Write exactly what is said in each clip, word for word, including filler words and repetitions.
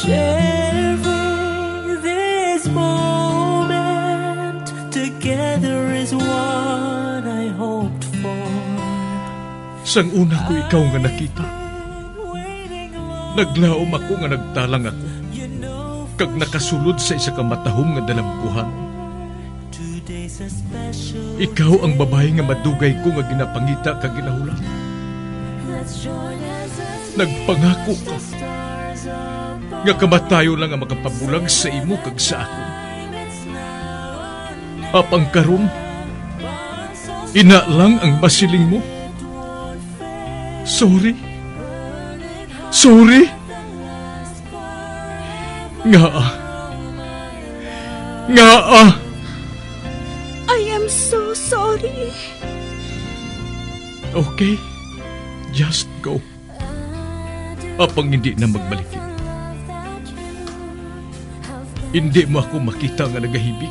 Sharing this moment together is what I hoped for. Sang una ko ikaw nga nakita, naglaom ako nga nagtalang ako, kag nakasulod sa isa ka matahom nga dalangguhan. Ikaw ang babae nga madugay ko nga ginapangita kag ginahulan. Nagpangako ka nga kamatayo lang ang makapabulag sa imo kag sa ako. Apang karon, ina lang ang masiling mo. Sorry. Sorry. Nga ah. Nga ah. I am so sorry. Okay. Just go. Apang hindi na magbalikin. Hindi mo ako makita nga nagahibig.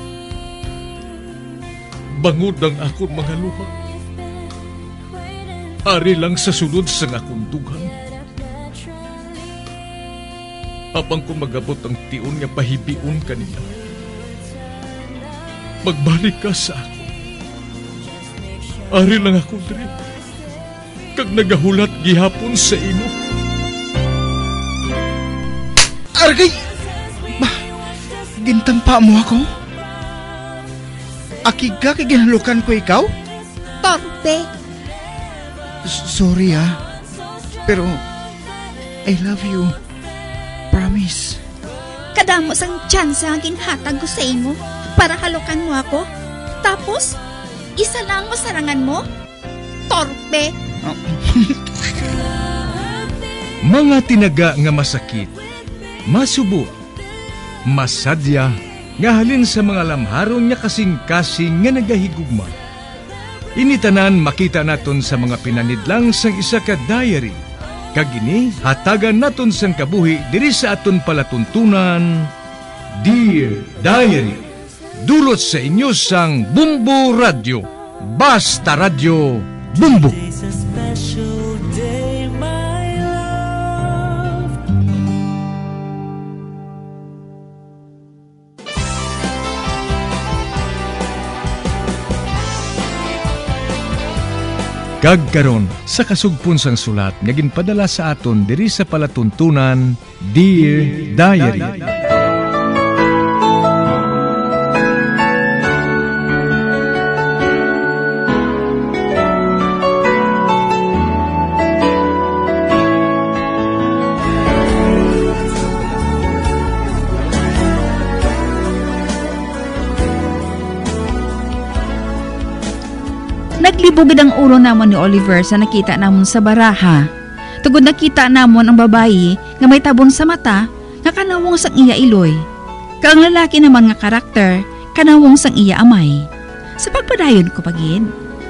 Bangod ang akong mga luha. Ari lang sa sulod sa akong dughan. Apang kung magabot ang tiun nga pahibiun kanila, magbalik ka sa ako. Ari lang ako diri, kag nagahulat gihapon sa imo. Argay! Bah, gintampa mo ako? Akig ka kay ginalukan ko ikaw? Torpe. Sorry ah, pero I love you. Promise. Kadamo sang chance ang ginhatag ko sa imo para halukan mo ako. Tapos, isa lang mo sarangan mo? Torpe. Oh. Mga tinaga nga masakit, masubo, masadya, nga halin sa mga lamharon niya kasing-kasing nga nagahigugma. Initanan makita naton sa mga pinanidlang sang isa ka diary. Kagini, hatagan naton sang kabuhi diri sa aton palatuntunan. Dear Diary, dulot sa inyo sang Bumbo Radio. Basta Radio Bumbo. Today's a special day, my love. Kagkaron sa kasugpon sang sulat nga ginpadala sa aton diri sa palatuntunan, Dear Diary. Naglibugid ang ulo namon ni Oliver sa nakita namon sa baraha. Tugod nakita namon ang babayi nga may tabon sa mata nga kanawong sang iya iloy. Kaang lalaki naman nga karakter kanawong sang iya amay. Sa pagpadayon ko pagid.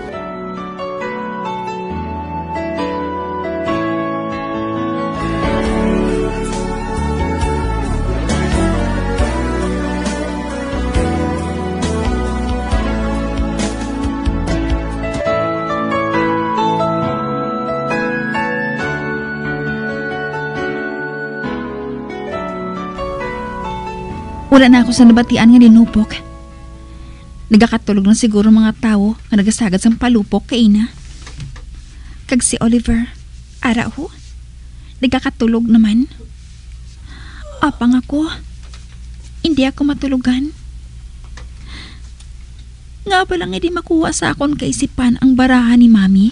Wala na ako sa nabatian nga linupok. Nagakatulog na siguro mga tao nga nagasagad sa palupok kay ina. Kag si Oliver, ara ho, nagakatulog naman. Apang ako, hindi ako matulugan. Nga ba lang hindi makuha sa akon kaisipan ang baraha ni Mami?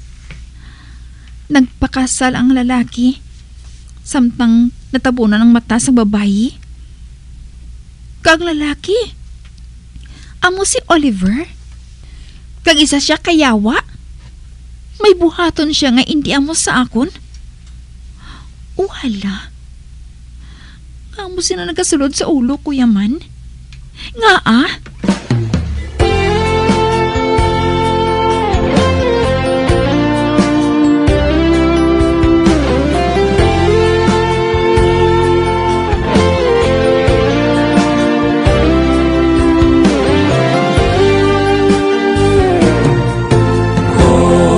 Nagpakasal ang lalaki, samtang natabunan ng mata sa babayi. Kag lalaki, amo si Oliver. Kag isa siya kayawa. May buhaton siya nga hindi amo sa akon. Uhala. Amo sina nagasulod sa ulo ko yaman. Nga ah.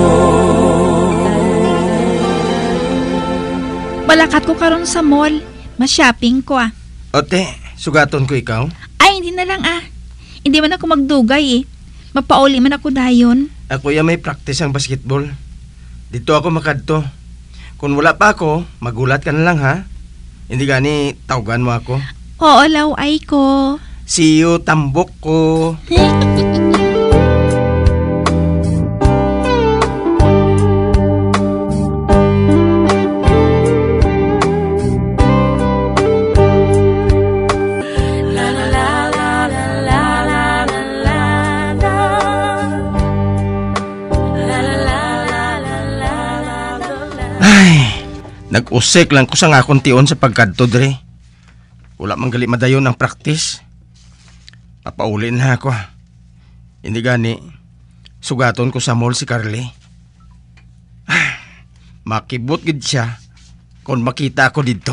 Balakat ko karon sa mall, Ma-shopping ko ah. Ote, sugaton ko ikaw. Ay, hindi na lang ah. Hindi man ako magdugay eh. Mapauli man ako dayon. Ako ya may practice ang basketball. Dito ako makadto. Kung wala pa ako, magulat ka na lang ha. Hindi gani, tawagan mo ako. Oo, law ay ko. See you, tambok ko. Nag-usik lang ko sa nga akong tion sa pagkadto dre. Wala man gali madayon ang practice. Papaulin na ako. Hindi gani, sugaton ko sa mall si Carly. Makibot gid siya kung makita ako dito.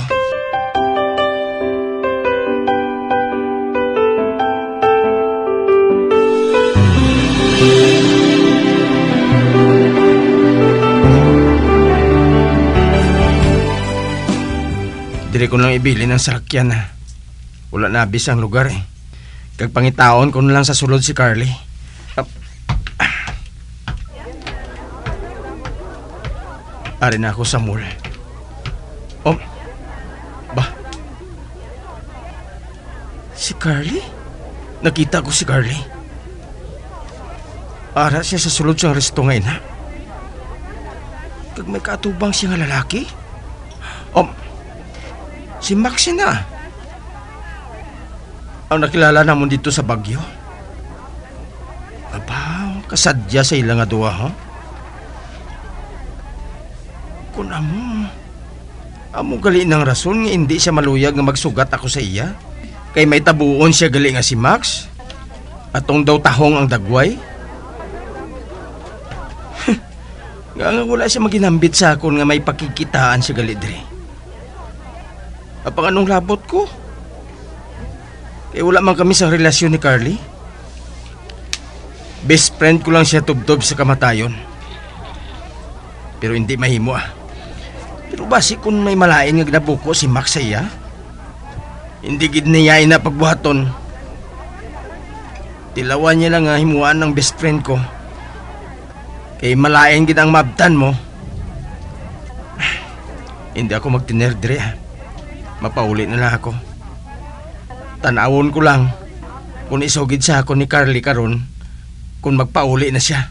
Dire ko lang ibili ng sakyan na. Wala na abis ang lugar eh. Kag pangitaon ko na lang sa sulod si Carly. Uh, Ari na ako sa mall. Oh, ba? Si Carly? Nakita ko si Carly. Ara siya sa sulod siyang resto ngayon ha. Kag may katubang siya nga lalaki. Oh, si Max na. Ang nakilala namon dito sa Baguio. Aba, kasadya sa ilang aduwa, ha? Kung amo, amo gali ng rason nga hindi siya maluyag nga magsugat ako sa iya. Kay may tabuon siya gali nga si Max. Atong daw tahong ang dagway. Nga nga wala siya maginambit sa akon nga may pakikitaan siya gali dire. Apang anong labot ko? Eh wala man kami sa relasyon ni Carly. Best friend ko lang siya tubtob sa kamatayon. Pero hindi mahimo ah. Pero basi kung may malain nga ginabuko si Max sa iya, hindi gid niya na pagbuhaton. Tilawan niya lang nga himuan ng best friend ko. Kay malain gid ang mabtan mo. Hindi ako magtinerdre ah. Mapauli na lang ako. Tanawon ko lang kung isugid sa ako ni Carly karon kung magpauli na siya.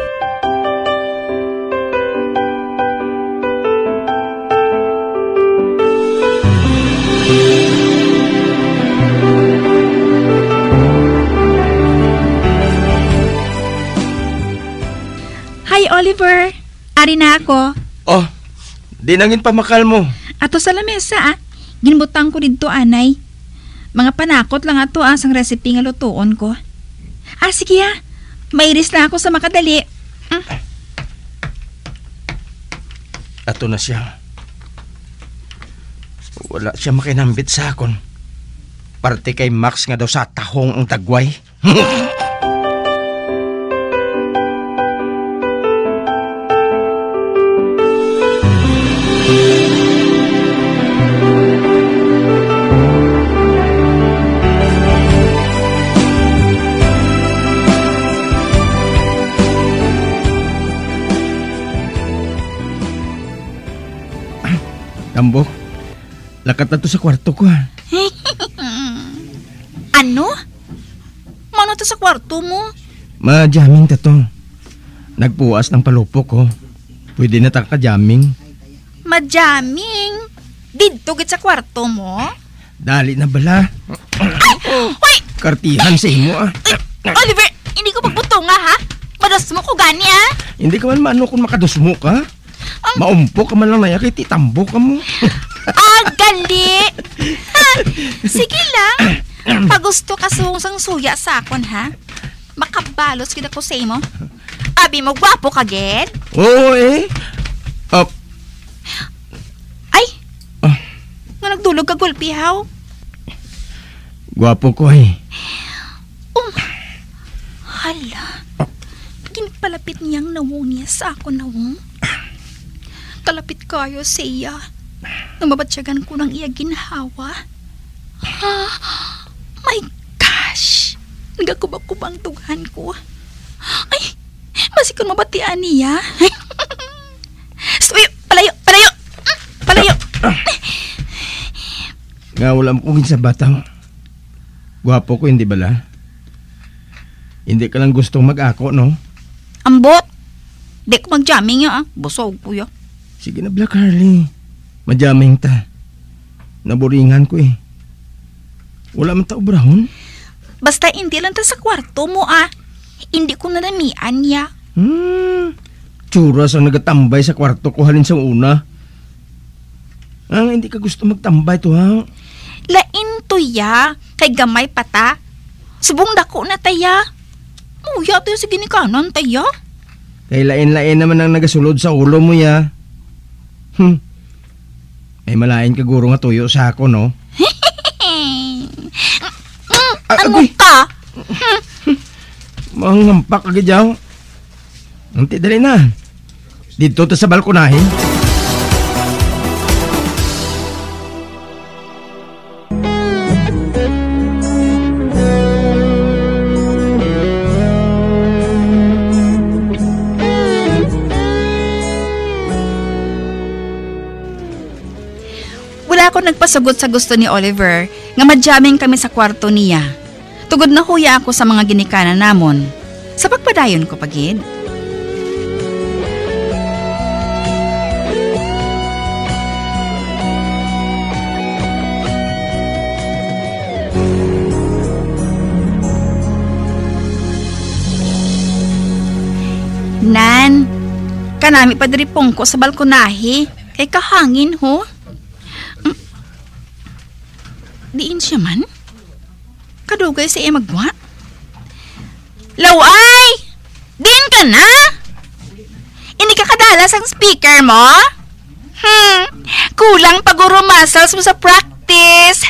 Hi Oliver, ari na ako. Oh, di nangin pamakal mo. Ato sa lamesa ah. Ginbutang ko dito anay. Mga panakot lang ato ah sang recipe nga lutuon ko. Ah sige ah. Mairis na ako sa makadali. Mm. Ato na siya. Wala siya makinambit sa akon. Parte kay Max nga daw sa tahong ang dagway. Tambok, lakat na to sa kwarto ko ha. Ano? Mano to sa kwarto mo? Ma-jamming ta to. Nagpuas ng palupok ko. Pwede na ta ka-jamming. Madaming. Dito git sa kwarto mo? Dali na bala. Hoy! Kartihan sa imo ah. Oliver, hindi ko magbuto nga ha? Madas mo ko gani ha? Hindi ka man maano kung makadusmo ka. Maumpok ka man lang na yan, kay titambo ka mo. Ah, gali! Ha, sige lang. Pag gusto ka sungsang suya sa akon, ha? Makabalos kita ko sa imo. Abi mo, gwapo ka, Ged? Oo eh. Uh, Ay! Uh, Nga nagdulog ka, gulpihaw? Gwapo ko eh. Um, hala. Ginpalapit niyang nawong niya sa akon nawong. Kalapit kayo sa iya. Namabatsyagan ko ng iya ginhawa. Ah, my gosh! Nagakubak-kubang tughan ko. Ay, masikon mabatian niya. Suyo, palayo, palayo! Palayo! Nga wala mo kong sa batang. Gwapo ko, hindi bala? Hindi ka lang gustong mag-ako, no? Ambot! Di ko mag-jamming ya, ah. Busog ko ya. Sige na, Black Harley. Madyaming ta. Naboringan ko eh. Wala man ta obrahon. Basta hindi lang ta sa kwarto mo, ah. Hindi ko nanamian ya. Hmm. Tsuras ang nagatambay sa kwarto ko halin sa una. Ah, hindi ka gusto magtambay to, ha? Lain to ya. Kay gamay pata. Subong dako na taya. Muya tayo sa ginikanan taya. Kay lain-lain naman ang nagasulod sa ulo mo, ya. Hmm. Ay malain ka guro nga tuyo sa ako, no? mm, ano ka? Mangampak ka gidyaw. Nanti dali na. Dito ta sa balkonahin. Ako nagpasagot sa gusto ni Oliver nga madjaming kami sa kwarto niya. Tugod na huya ako sa mga ginikanan namon. Sa pagpadayon ko pagid. Nan, kanami padripong ko sa balkonahe kay kahangin ho. Diin siya man? Kadugay sa iya magwa? Laway! Diin ka na? Hindi ka kadalas ang speaker mo? Hmm, kulang paguro muscles mo sa practice.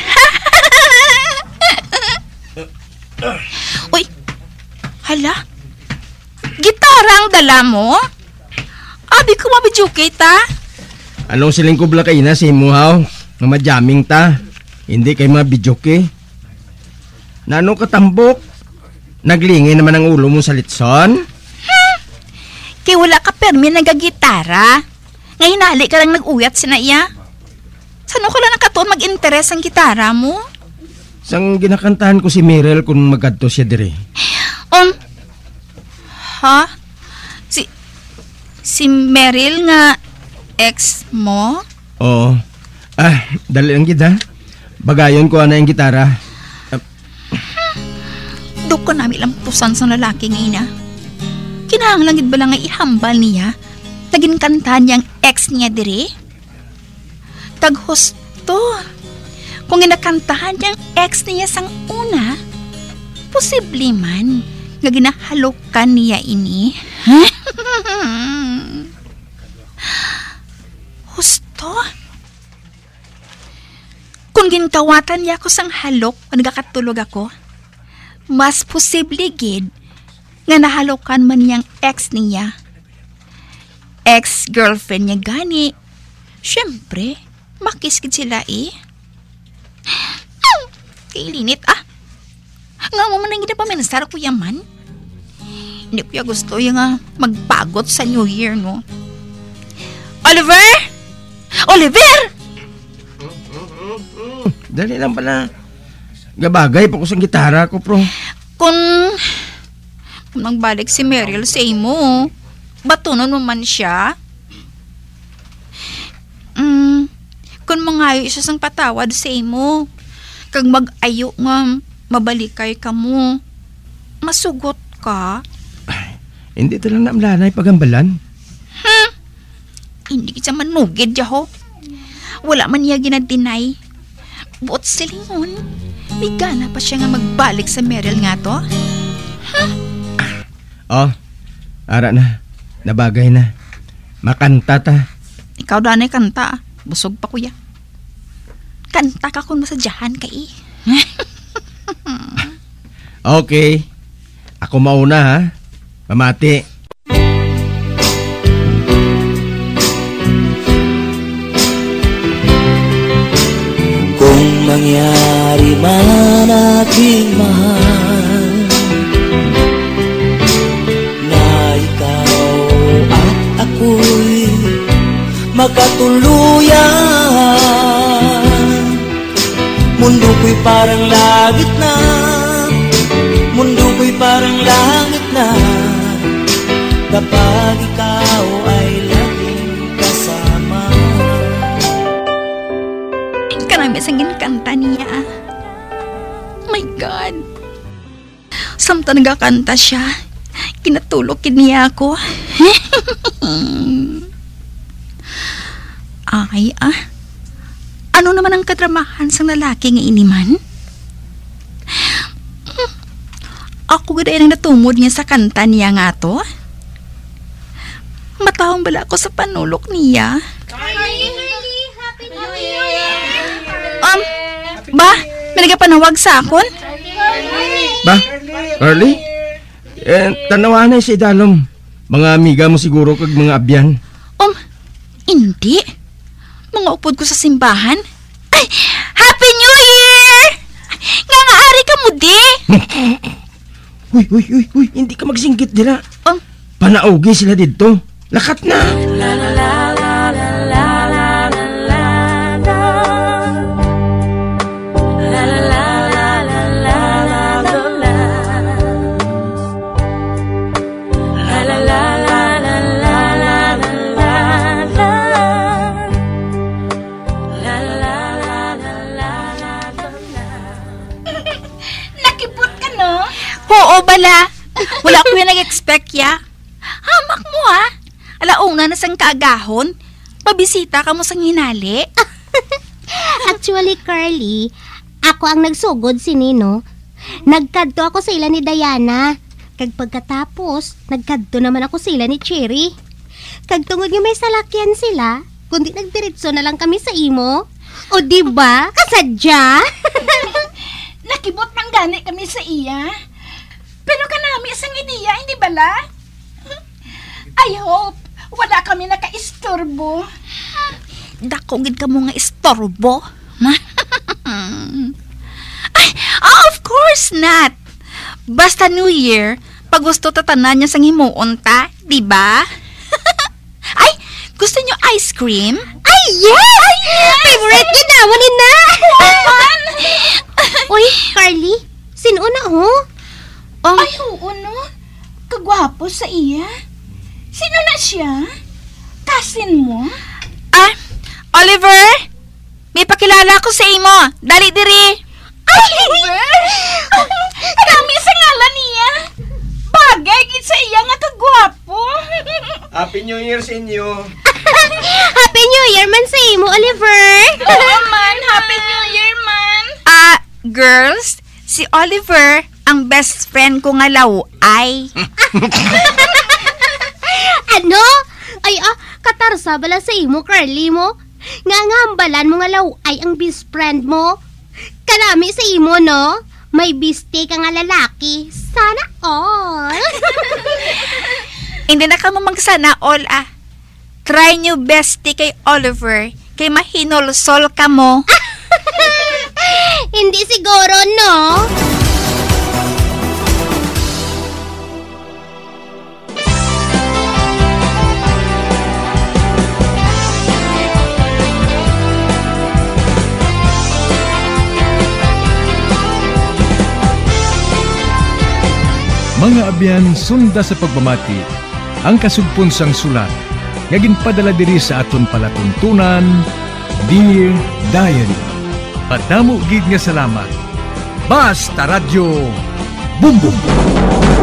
Uy, hala? Gitara ang dala mo? Abi ko mabidyo kita. Anong siling kubla kayo na si Muhaw? Nga madyaming ta. Hindi kay mabidyoke. Nano katambok? Naglingi naman ang ulo mo sa litson? Hmm. Kay wala ka permi nagagitara. Ngayon hali ka lang nag-uyat sinaiya. Saan ko lang nakatuon mag-interes ang gitara mo? Sang ginakantahan ko si Meryl kung magadto siya dire. Um, ha? Si, si Meryl nga ex mo? Oo. Ah, dali lang gid ha. Bagayon ko na yung gitara. Uh, Duk ko namin lampusan sa lalaki ngayon na. Kinahanglan gid ba lang nga ihambal niya? Naging kantahan niyang ex niya dire? Taghusto. Kung ginakantahan niyang ex niya sang una, posible man nga ginahalokan niya ini. Husto? Kung ginkawatan niya ako sang halok o nagakatulog ako, mas posible gid nga nahalokan man niyang ex niya. Ex-girlfriend niya gani. Siyempre, makis gid sila eh. Kailinit ah. Nga mo man ang ginapaminsar ko yaman. Hindi ko ya gusto yung uh, magpagot sa New Year, no? Oliver! Oliver! Dali lang pala. Gabagay pa ko sa gitara ko, bro. Kung... Kung nagbalik si Meryl sa imo, batunon mo man siya. Mm, kung mangayo siya sang patawad sa imo, kag mag-ayo nga mabalikay ka mo, masugot ka. Ay, hindi ito lang namlanay pagambalan. Hmm, hindi kita manugid yaho. Wala man niya ginadinay. Buot silingon, may gana pa siya nga magbalik sa Meryl nga to. Huh? Oh, ara na. Nabagay na. Makanta ta. Ikaw danay kanta. Busog pa kuya. Kanta ka kung masadyahan ka eh. Okay. Ako mauna ha. Pamati. mangyari man aking mahal, na ikaw at ako'y magkatuluyan. Mundo ko'y parang langit na, mundo ko'y parang langit na, kapag ikaw ay laging kasama. Karami sang ginakanta niya. My God. Samta nagakanta siya, kinatulog niya ako. Ay ah, ano naman ang kadramahan sang lalaki nga iniman? Ako gada yung natumod niya sa kanta niya nga to. Matawang bala ako sa panulok niya. Um, ba? May nagapanawag sa akon? Ba? Carly? Eh, tanawa na si Dalom. Mga amiga mo siguro kag mga abyan. Um, hindi. Mga upod ko sa simbahan. Ay, Happy New Year! Nga nga ari ka mo di. Uy, uy, uy, uy, hindi ka magsinggit dila. Um, Panaugi sila dito. Lakat na. nakipot ka no? Oo, bala. Wala ko yung nag-expect ya. Hamak mo ha. Alauna na sang kaagahon. Pabisita ka mo sang hinali. Actually, Carly, ako ang nagsugod si Nino. Nagkadto ako sa ila ni Diana. Kag pagkatapos, nagkadto naman ako sa ila ni Cherry. Kag tungod nga may salakyan sila, kundi nagdiretso na lang kami sa imo. O diba? Kasadya? Nakibot nang gani kami sa iya. Pero kanami isang ideya, hindi bala? I hope wala kami naka-istorbo. Dakogid ka mo nga istorbo. Ay, oh, of course not. Basta New Year, pag gusto tatanan niya sang himuon ta, di ba? Ay, gusto niyo ice cream? Ay, yes! Ay, yes! Favorite niya naman na! Uy, Carly, sino na ho? Um, Ay, oo no. Kagwapo sa iya. Sino na siya? Cousin mo? Ah, Oliver! May pakilala ko sa imo. Dali diri. Oliver? Kami sa ngalan niya. Bagay gid sa iya nga kagwapo. Happy New Year sa inyo. Happy New Year man sa imo, Oliver. Oo man, Happy New Year man. Ah, girls, si Oliver ang best friend ko nga laway. Ano? Ay ah, katarsa bala sa imo, Carly mo. Nga ngambalan mo nga laway ang best friend mo. Kanami sa imo, no? May biste ka nga lalaki. Sana all. Hindi na ka mamagsana all ah. Try nyo bestie kay Oliver. Kay mahinolsol ka mo. Hindi siguro, no? Mga abyan, sunda sa pagmamati, ang kasugpon sang sulat, nga ginpadala diri sa aton palatuntunan, Dear Diary. Padamo gid nga salamat. Basta Radyo Bumbum.